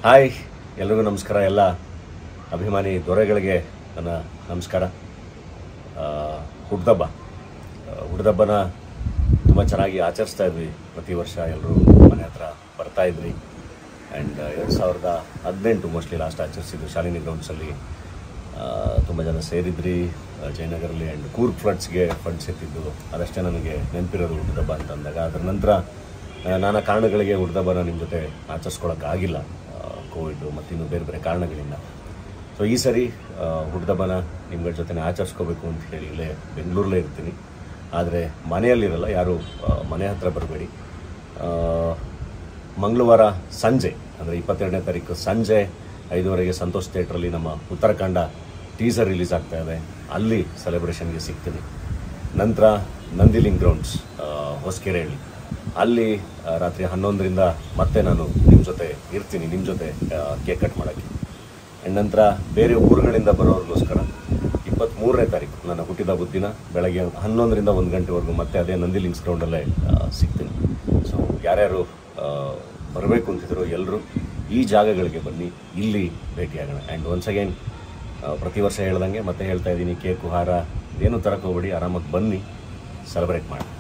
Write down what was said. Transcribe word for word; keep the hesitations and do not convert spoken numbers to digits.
Hi ಎಲ್ರಿಗೂ ನಮಸ್ಕಾರ. ಎಲ್ಲ ಅಭಿಮಾನಿ ದೊರೆಗಳಿಗೆ ನನ್ನ ನಮಸ್ಕಾರ. ಹುಡ್ದಬ್ಬ ಹುಡ್ದಬ್ಬನ ತುಂಬ ಚೆನ್ನಾಗಿ ಆಚರಿಸ್ತಾ ಇದ್ವಿ. ಪ್ರತಿ ವರ್ಷ ಎಲ್ಲರೂ ಮನೆ ಹತ್ರ ಬರ್ತಾ ಇದ್ವಿ. ಆ್ಯಂಡ್ ಎರಡು ಸಾವಿರದ ಹದಿನೆಂಟು ಮೋಸ್ಟ್ಲಿ ಲಾಸ್ಟ್ ಆಚರಿಸಿದ್ದು ಶಾಲಿನಿ ಗ್ರೌಂಡ್ಸಲ್ಲಿ ತುಂಬ ಜನ ಸೇರಿದ್ರಿ ಜಯನಗರಲ್ಲಿ. ಆ್ಯಂಡ್ ಕೂರ್ಗ್ ಫ್ಲಡ್ಸ್ಗೆ ಫಂಡ್ಸ್ ಎತ್ತಿದ್ದು ಅದಷ್ಟೇ ನನಗೆ ನೆನಪಿರೋದು ಹುಡ್ದಬ್ಬ ಅಂತ ಅಂದಾಗ. ಅದರ ನಂತರ ನಾನಾ ಕಾರಣಗಳಿಗೆ ಹುಡ್ದಬ್ಬನ ನಿಮ್ಮ ಜೊತೆ ಆಚರಿಸ್ಕೊಳ್ಳೋಕ್ಕಾಗಿಲ್ಲ, ಕೋವಿಡು ಮತ್ತು ಇನ್ನೂ ಬೇರೆ ಬೇರೆ ಕಾರಣಗಳಿಂದ. ಸೊ ಈ ಸರಿ ಹುಡ್ದಬ್ಬನ ನಿಮ್ಗಳ ಜೊತೆ ಆಚರಿಸ್ಕೋಬೇಕು ಅಂತ ಹೇಳಿ ಇಲ್ಲೇ ಬೆಂಗಳೂರಲ್ಲೇ ಇರ್ತೀನಿ. ಆದರೆ ಮನೆಯಲ್ಲಿರಲ್ಲ, ಯಾರು ಮನೆ ಹತ್ರ ಬರಬೇಡಿ. ಮಂಗಳವಾರ ಸಂಜೆ ಅಂದರೆ ಇಪ್ಪತ್ತೆರಡನೇ ತಾರೀಕು ಸಂಜೆ ಐದುವರೆಗೆ ಸಂತೋಷ್ ಥಿಯೇಟ್ರಲ್ಲಿ ನಮ್ಮ ಉತ್ತರಾಖಂಡ ಟೀಸರ್ ರಿಲೀಸ್ ಆಗ್ತಾ ಇದೆ. ಅಲ್ಲಿ ಸೆಲೆಬ್ರೇಷನ್ಗೆ ಸಿಗ್ತೀನಿ. ನಂತರ ನಂದಿಲಿಂಗ್ ಗ್ರೌಂಡ್ಸ್ ಹೊಸಕೆರೆಹಳ್ಳಿ, ಅಲ್ಲಿ ರಾತ್ರಿ ಹನ್ನೊಂದರಿಂದ ಮತ್ತೆ ನಾನು ನಿಮ್ಮ ಜೊತೆ ಇರ್ತೀನಿ, ನಿಮ್ಮ ಜೊತೆ ಕೇಕ್ ಕಟ್ ಮಾಡೋಕ್ಕೆ. ಆ್ಯಂಡ್ ನಂತರ ಬೇರೆ ಊರುಗಳಿಂದ ಬರೋರಿಗೋಸ್ಕರ ಇಪ್ಪತ್ತ್ಮೂರನೇ ತಾರೀಕು ನನ್ನ ಹುಟ್ಟಿದ ಬುದ್ದಿನ ಬೆಳಗ್ಗೆ ಹನ್ನೊಂದರಿಂದ ಒಂದು ಗಂಟೆವರೆಗೂ ಮತ್ತೆ ಅದೇ ನಂದಿಲಿಂಗ್ಸ್ ಗ್ರೌಂಡಲ್ಲೇ ಸಿಗ್ತೀನಿ. ಸೊ ಯಾರ್ಯಾರು ಬರಬೇಕು ಅಂತಿದ್ರು ಎಲ್ಲರೂ ಈ ಜಾಗಗಳಿಗೆ ಬನ್ನಿ, ಇಲ್ಲಿ ಭೇಟಿಯಾಗೋಣ. ಆ್ಯಂಡ್ ಒನ್ಸ್ ಅಗೇನ್ ಪ್ರತಿ ವರ್ಷ ಹೇಳ್ದಂಗೆ ಮತ್ತೆ ಹೇಳ್ತಾ ಇದ್ದೀನಿ, ಕೇಕು ಹಾರ ಏನೂ ತರಕ್ಕೆ ಹೋಗ್ಬೇಡಿ, ಆರಾಮಾಗಿ ಬನ್ನಿ, ಸೆಲೆಬ್ರೇಟ್ ಮಾಡಿ.